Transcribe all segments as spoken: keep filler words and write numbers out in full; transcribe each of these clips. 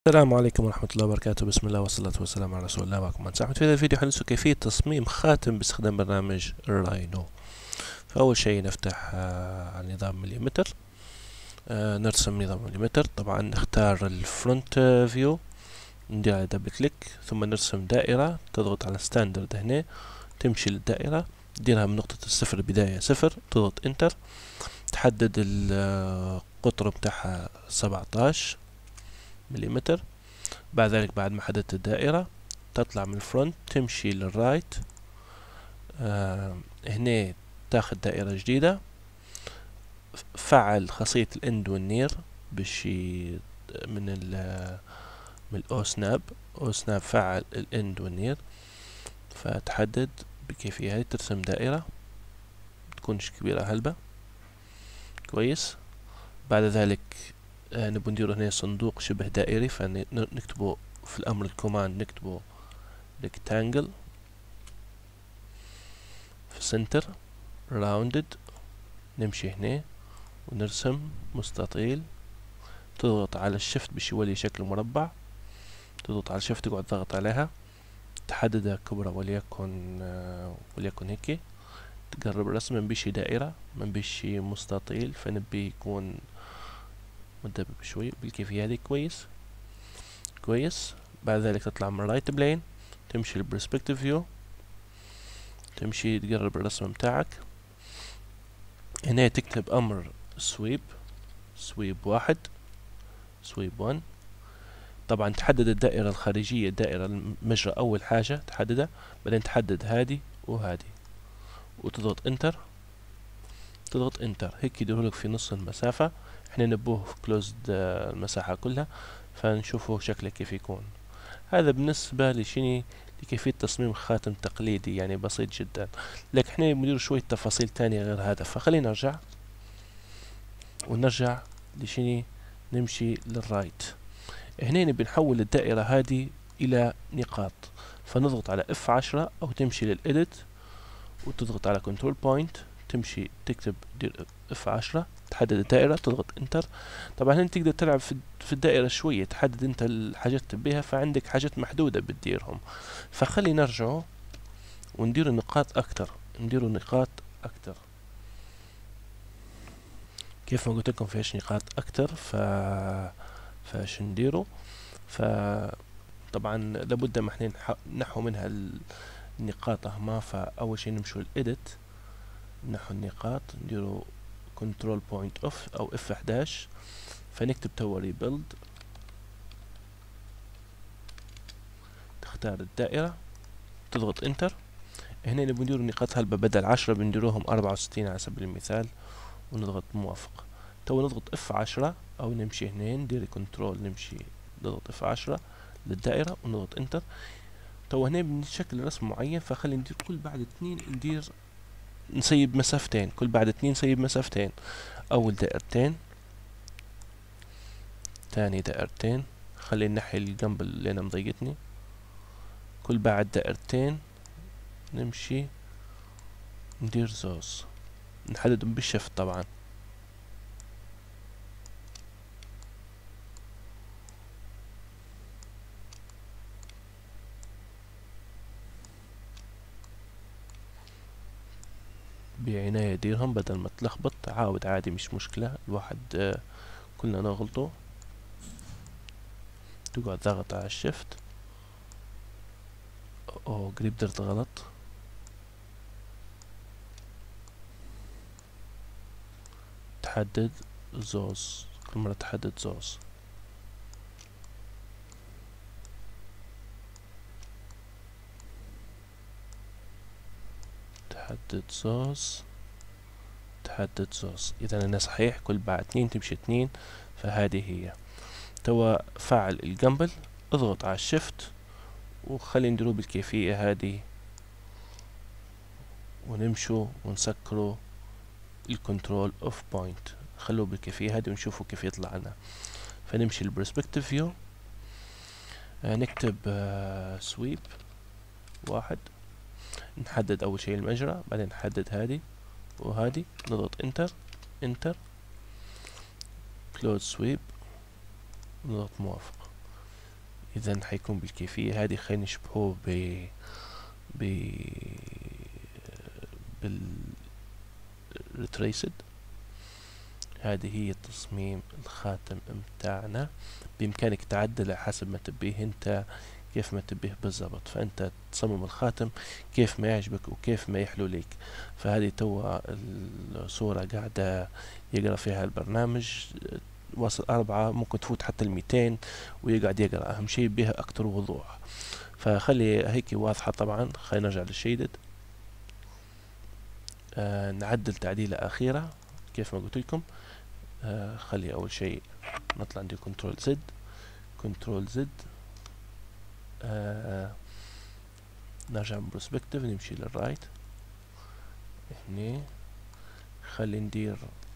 السلام عليكم ورحمة الله وبركاته. بسم الله والصلاة والسلام على رسول الله. معكم مهندس أحمد. في هذا الفيديو حندرس كيفية تصميم خاتم باستخدام برنامج الراينو. فأول شيء نفتح آه على نظام مليمتر، آه نرسم نظام مليمتر. طبعا نختار الفرونت فيو، ندير على دبل كليك، ثم نرسم دائرة. تضغط على ستاندرد هنا، تمشي للدائرة، تديرها من نقطة الصفر بداية صفر، تضغط انتر، تحدد القطر بتاعها سبعتاش مليمتر. بعد ذلك بعد ما حددت الدائرة تطلع من الفرونت، تمشي للرايت، آه هنا تاخد دائرة جديدة. فعل خاصية الاند والنير بشي من ال من الاو سناب او سناب فعل الاند والنير. فتحدد بالكيفية هاي، ترسم دائرة تكونش كبيرة هلبة كويس. بعد ذلك آه نبو نديرو هنا صندوق شبه دائري، فنكتبه في الامر الكوماند، نكتبه rectangle في center rounded. نمشي هنا ونرسم مستطيل، تضغط على الشفت باش يولي شكل مربع، تضغط على الشفت تقعد تضغط عليها، تحددها كبرى وليكن آه وليكن هيك. تقرب الرسم، منبيش دائرة منبيش مستطيل، فنبي يكون مدبب شوي بالكيفية هذه. كويس كويس. بعد ذلك تطلع من رايت بلين، تمشي للبرسبكتيف فيو، تمشي تقرب الرسم متاعك. هنا تكتب امر سويب، سويب واحد، سويب ون. طبعا تحدد الدائرة الخارجية، الدائرة المجرى اول حاجة تحددها، بعدين تحدد هادي وهادي وتضغط انتر، تضغط انتر هيك يديرولك في نص المسافة. احنا نبوه في كلوزد المساحة كلها، فنشوفه شكله كيف يكون. هذا بالنسبة لشيني لكيفية تصميم خاتم تقليدي، يعني بسيط جدا. لكن احنا بندير شوية تفاصيل تانية غير هذا، فخلينا نرجع ونرجع لشيني، نمشي للرايت. هنا نبي نحول الدائرة هذه إلى نقاط، فنضغط على اف عشرة أو تمشي للإديت وتضغط على كنترول بوينت، تمشي تكتب دير اف عشرة، تحدد الدائرة، تضغط انتر. طبعا هنا تقدر تلعب في الدائرة شوية، تحدد انت الحاجات تبيها، فعندك حاجات محدودة بتديرهم. فخلي نرجعه وندير نقاط أكتر، نديروا نقاط أكتر. كيف ما قلت لكم فيش نقاط أكتر، ف فاش نديرو. فطبعا لابد ما احنا نحو منها النقاط هما. فأول شي نمشوا الإيديت، نحو النقاط، نديرو كنترول بوينت اوف او اف احداش، فنكتب توا ريبيلد، تختار الدائرة، تضغط انتر. هنا نبي نديرو نقاط هلبة، بدل عشرة بنديروهم أربعة وستين على سبيل المثال، ونضغط موافق. تو نضغط اف عشرة او نمشي هنا ندير كنترول، نمشي نضغط اف عشرة للدائرة ونضغط انتر. تو هنا بنشكل رسم معين، فخلي ندير كل بعد اتنين ندير نسيب مسافتين، كل بعد اتنين نسيب مسافتين. اول دائرتين، تاني دائرتين، خلي نحي الجنب اللي انا مضيقتني. كل بعد دائرتين نمشي ندير زوز، نحددهم بالشفت طبعا. بعناية ديرهم بدل ما تلخبط. عاود عادي مش مشكلة، الواحد آه كلنا نغلطه. تقعد ضغط على الشفت. اوه قريب درت غلط. تحدد زوز، كل مرة تحدد زوز. تحدد زوز، تحدد زوز. اذا انا صحيح، كل بعد اتنين تمشي اتنين، فهذه هي. توا فعل الجنبل، اضغط على الشفت وخلي نديرو بالكيفية هذه، ونمشوا ونسكروا الكنترول اوف بوينت، خلوه بالكيفية هذه ونشوفوا كيف يطلع لنا. فنمشي للبرسبكتيف فيو، آه نكتب آه سويب واحد، نحدد اول شيء المجرى، بعدين نحدد هذه وهذه، نضغط انتر انتر، كلوز سويب، نضغط موافق. إذا حيكون بالكيفية هذه. خلينا نشبهه ب ب بالريتريسد. هذه هي تصميم الخاتم متاعنا. بإمكانك تعدله حسب ما تبيه انت، كيف ما تبيه بالضبط. فانت تصمم الخاتم كيف ما يعجبك وكيف ما يحلو ليك. فهذه توا الصورة قاعدة يقرأ فيها البرنامج، وصل أربعة، ممكن تفوت حتى الميتين ويقعد يقرأ. أهم شيء بها أكتر وضوح، فخلي هيك واضحة. طبعا خلينا نرجع للشيدد. آه نعدل تعديلة أخيرة كيف ما قلت لكم. آه خلي أول شيء نطلع عندي كنترول زد، كنترول زد. آه نرجع من برسبكتيف، نمشي للرايت هني. خلي ندير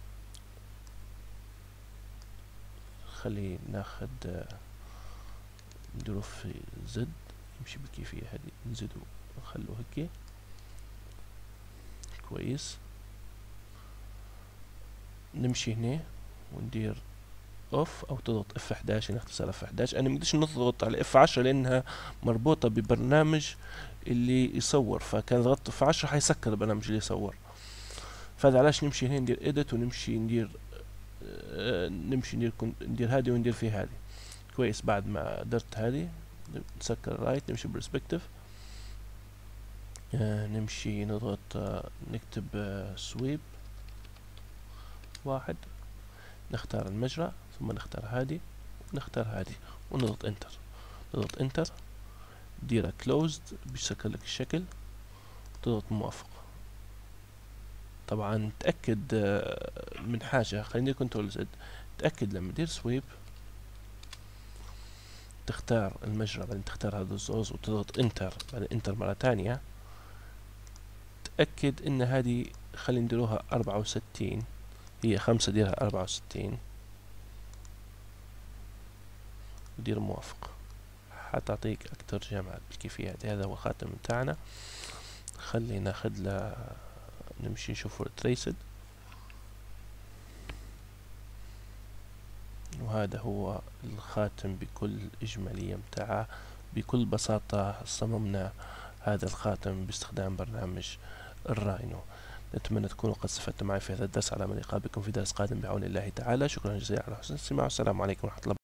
خلي ناخد آه نديرو في زد، يمشي بالكيفية هذه، نزيدو نخلو هيك كويس. نمشي هنا وندير اوف او تضغط اف احد عشر نختصر اف احد عشر. انا مقدرش نضغط على اف عشرة لانها مربوطة ببرنامج اللي يصور، فكان ضغطت اف عشرة حيسكر البرنامج اللي يصور. فهذا علاش نمشي هنا ندير اديت ونمشي ندير آه نمشي ندير ندير هذه وندير في هذه كويس. بعد ما درت هذه نسكر الرايت، نمشي برسبكتيف. آه نمشي نضغط آه نكتب آه سويب واحد، نختار المجرى، ثم نختار هذه ونختار هذه ونضغط انتر. نضغط انتر ديرها كلوزد بيسكر لك الشكل، تضغط موافق. طبعا تأكد من حاجة، خليني كنترول زد. تأكد لما تدير سويب تختار المجرى، بعدين تختار هذا الزوز وتضغط انتر، بعدين انتر مرة تانية. تأكد ان هذه خلينا نديروها أربعة وستين، هي خمسة ديرها أربعة وستين ودير موافق، حتعطيك أكتر جمال بالكيفية هذه. هذا هو الخاتم بتاعنا. خلينا ناخد له نمشي نشوف التريسد. وهذا هو الخاتم بكل إجمالية متاعه. بكل بساطة صممنا هذا الخاتم باستخدام برنامج الراينو. نتمنى تكونوا قد استفدتم معي في هذا الدرس. على أمل اللقاء بكم في درس قادم بعون الله تعالى. شكرا جزيلا على حسن الاستماع، والسلام عليكم ورحمة الله.